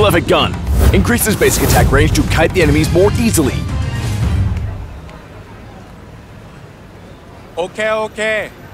Prolific Gun. Increases basic attack range to kite the enemies more easily. โอเค